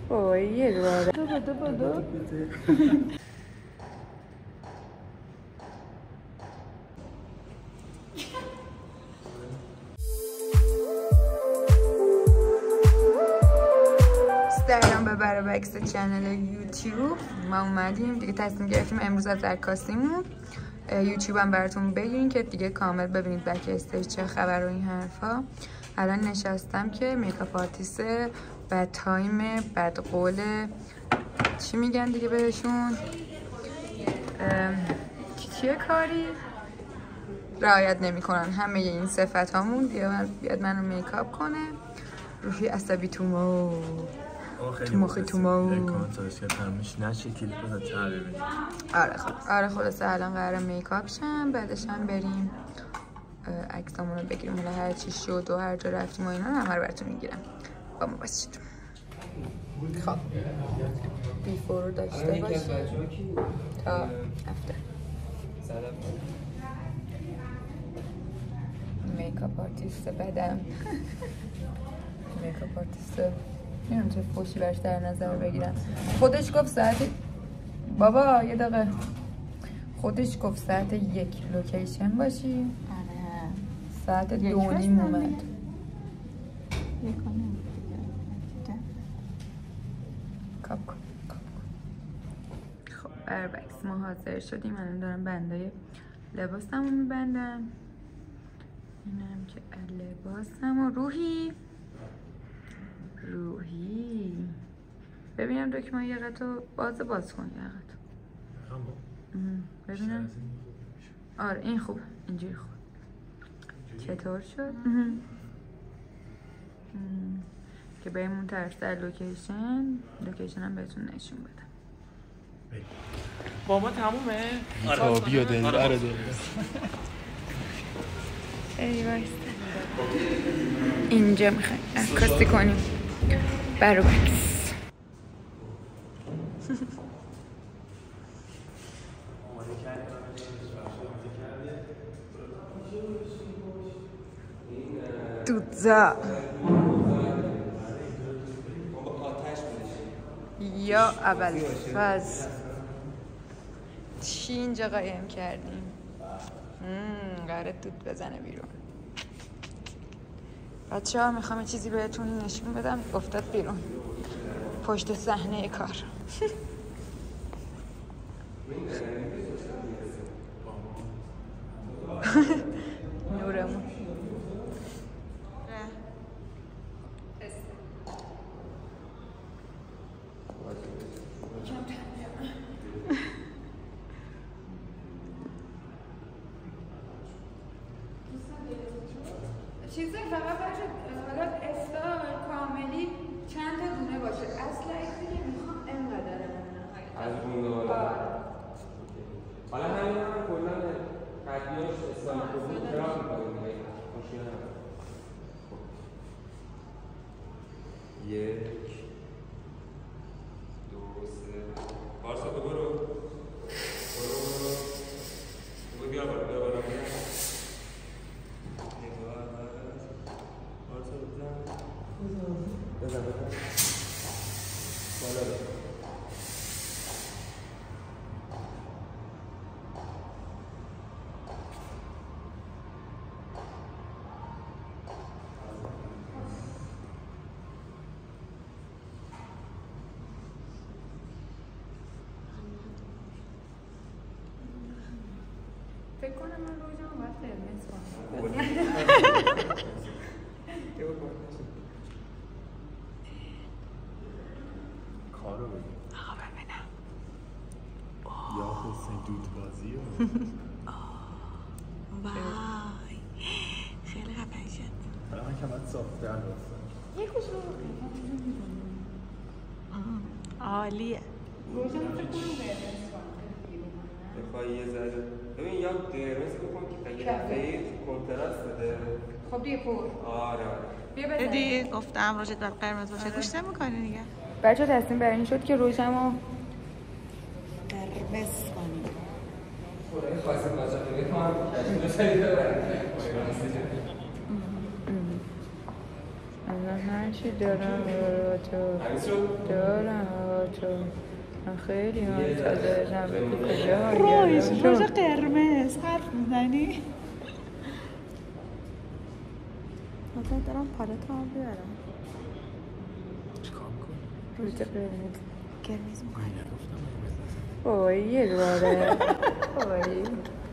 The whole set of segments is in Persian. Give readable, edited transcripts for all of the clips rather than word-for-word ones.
اوه یه بار بدو سلام به برابکس چنل یوتیوب. ما اومدیم دیگه، تصمیم گرفتیم امروز از عکاسیمون یوتیوب هم براتون بگیرین که دیگه کامل ببینید بک استیج چه خبر و این حرفا. الان نشستم که میکاپ آرتیست بد تایم بد قول چی میگن دیگه بهشون، چیه کاری رعایت نمیکنن همه این صفت هامون. بیاد منو میکاپ کنه. روحی عصبی تو مخی تو مو آره خلاصه الان قراره میکاپ شم، بعدش هم بریم عکسامون رو بگیریم. حالا هر چی شد و هر جا رفتیم و اینا همه رو براتون میگیرم. با ما باشید. خب بیفور رو داشته باشید تا افتر. میکاپ آرتیست بدم میکاپ آرتیست نمیدونم چه فوشی برش در نظر بگیرم. خودش گفت ساعت بابا یه دقیقه خودش گفت ساعت 1 لوکیشن باشی. آره ساعت 2:30 اومد. کاپ کن. خب بربکس ما حاضر شدیم. الان دارم بندای لباسمو میبندم. اینم که لباسم و روحی ببینم دکمه یقتو باز کن یقتو ببینم. آره این خوبه، اینجوری خوب. چطور شد؟ که بریم طرف در لوکیشن هم بهتون نشون بدم. با ما تمومه؟ آره بیا دلبر ای وایسته اینجا میخوایم عکاسی کنیم. برابکس دوزا یا اول فاز چی اینجا قایم کردیم؟ قراره دود بزنه بیرون. بچه ها میخوام یه چیزی بهتون نشون بدم. افتاد بیرون پشت صحنه کار. نورمون چیزی فقط باشه حالا افتار کاملی چند تا دونه باشه. اصلا ایتی نمیخوام اینقدر از اون حالا همین هم کلا قدیاش اسلامی بود خراب می‌کنیم دیگه مشکل نداره. یک دو سه بارسا برو بیا بالا فکر کنم من روزم باید قرمز کنم. کارو بگیم. آقا ببینم یا حسین دود بازی وای خیلی خفن شد. حالا من که باید صاف در باستم. یه خوش رو عالیه. روزم فکر کنم قرمز کنم. بخوای یه ذره ببین یا قرمز بکن که یه دفعه کنتراست بده. خب دیگه پر. آره بیا بزن. دیدی گفتم روژت باید قرمز باشه. گوش نمی‌کنی دیگه. بچه تصمیم بر این شد که روزمو قرمز کنی. خورای خاصی بازار دیگه تو هم کشتی الان هرچی دارم رو تو دارم تو من خیلی منتظرم بگو کجا روژ قرمز حرف میزنی؟ مثلا دارم پالت هم بیارم چیکار میکنی؟ روژ قرمز قرمز میکنی اوه یه دواره اوه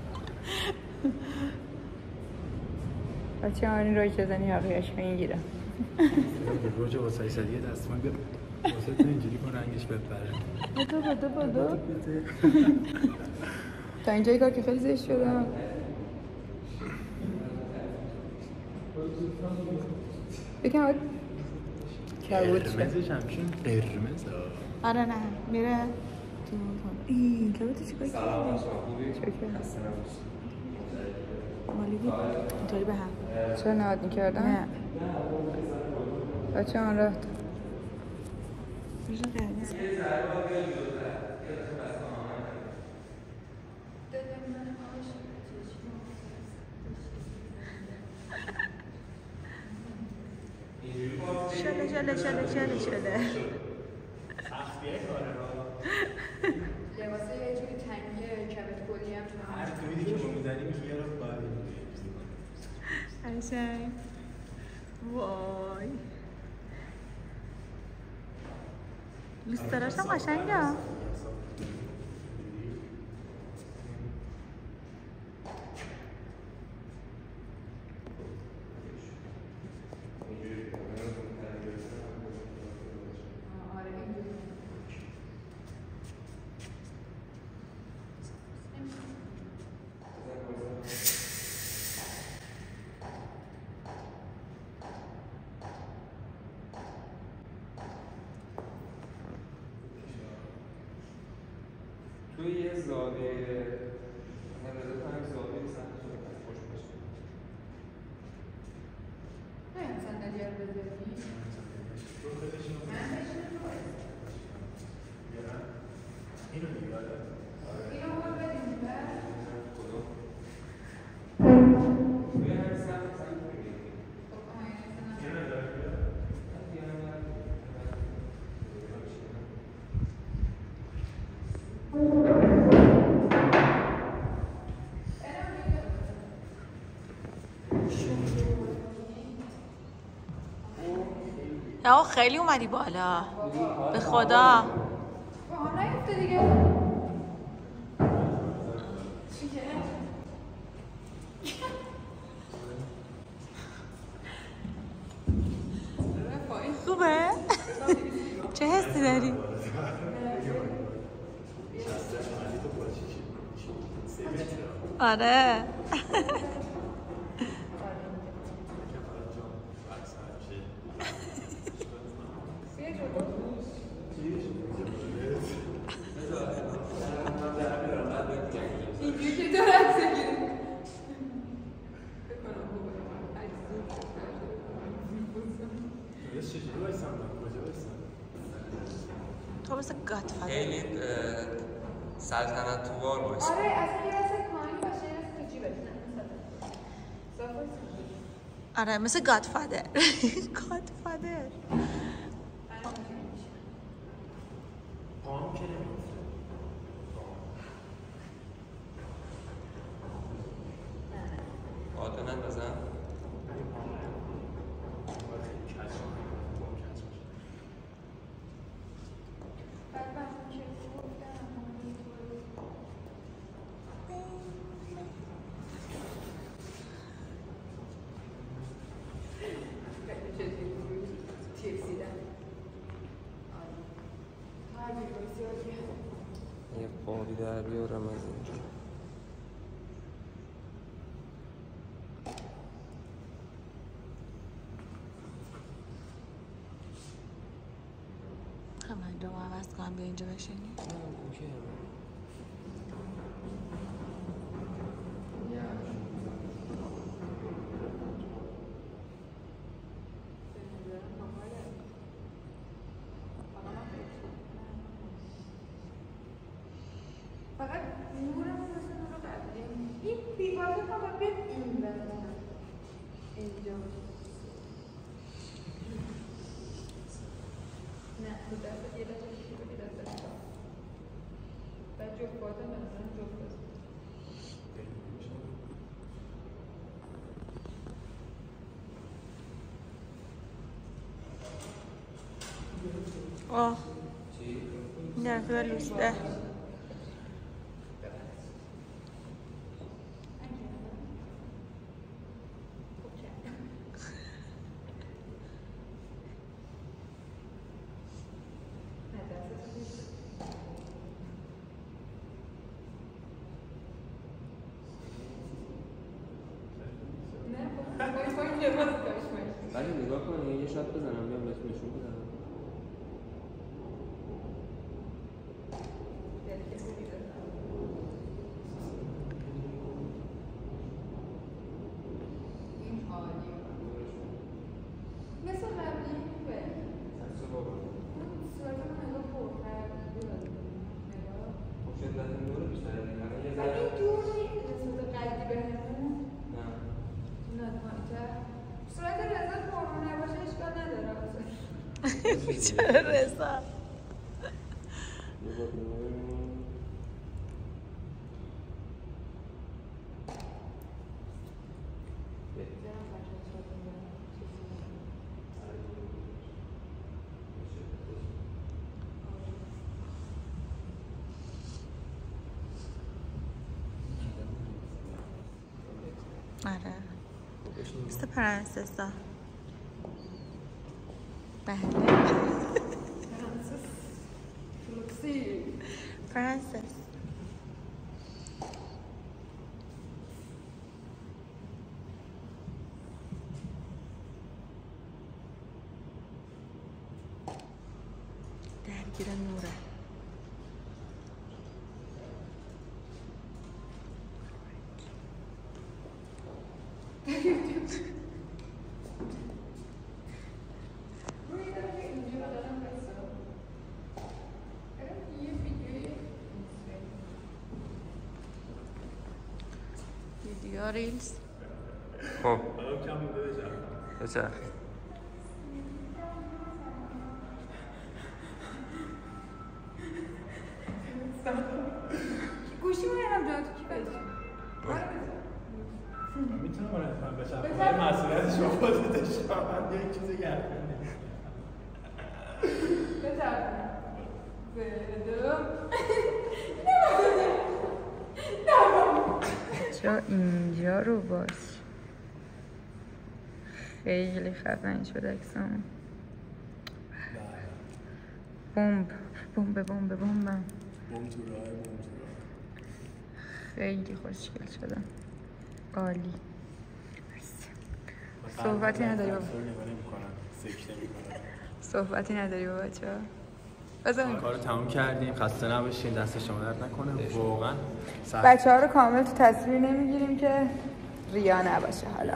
بچه همانی روی که زنی حقیقش میگیرم روژ واسه ایسادی دستمان بیا واسه تو اینجوری کن رنگش بپره بدو تا اینجای کار که خیلی زشت شدم بکن باید کبود شد قرمزش همچون قرمز آره نه میره این کبوتو چیکار کردی؟ مالی بود اینطوری به هم چرا نهاد میکردم؟ نه بچه من رفت روژ قرمز شله لباسه یه جوری تنگه کبت کلی هم هر تویدی که ما میزنیم میگه رو باید قشنگ وای لوستراش هم قشنگه توی یه زاویه نظر کنم زاویه سمت شده خوش باشه نه صندلی رو بذاری اینو میگاره اینو ما بدیم کدوم؟ توی همین سمت میگیری اینو داره یا خیلی اومدی بالا به خدا نیفته دیگه خوبه؟ چه حسی داری؟ آره تو مثل گادفادر خیلی سلطنت توار باشه آره اصلا یه دست پایین باشه یه دست تو جیبت آره مثل گادفادر گادفادر پام که نمیفته آتو نندازم یه قابی در بیارم از اینجا همه رو عوض کنم به اینجا بشینی فقط نورم مثل نور قبلی این بیوازه فقط بیاد این بمونه اینجا نه آه نه خدا لوسته ولی نگاه کن یه شات بزنم بیام بهت نشون بدم. چرا رضا آره مثل پرنسسا بله Francis. درگیر نوره. ویدیو ریلز خب کم بوده بچه گوشی میرم جا تو کی میتونم برای بچه مسئولیت شما خودت شما یک چیز گردن چرا اینجا رو باش خیلی خفن شد اکسام بمب خیلی خوشگل شدن عالی صحبتی نداری بابا صحبتی نداری با بچه ها کارو تموم کردیم خسته نباشین دست شما درد نکنه واقعا بچه ها رو کامل تو تصویر نمیگیریم که ریا نباشه حالا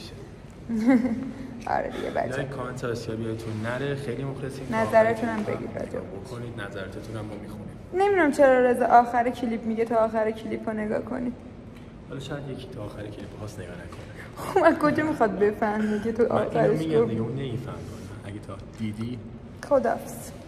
آره دیگه بچه لایک کامنت سابسکرایب یادتون نره خیلی مخلصیم نظرتون هم بگید راجع بکنید نظرتون هم ما میخونیم نمیدونم چرا رضا آخر کلیپ میگه تا آخر کلیپ رو نگاه کنید حالا شاید یکی تا آخر کلیپ هاست نگاه نکنه خب من کجا میخواد بفهمه که تو آخرش میگم دیگه اون نمیفهم اگه تا دیدی خداحافظ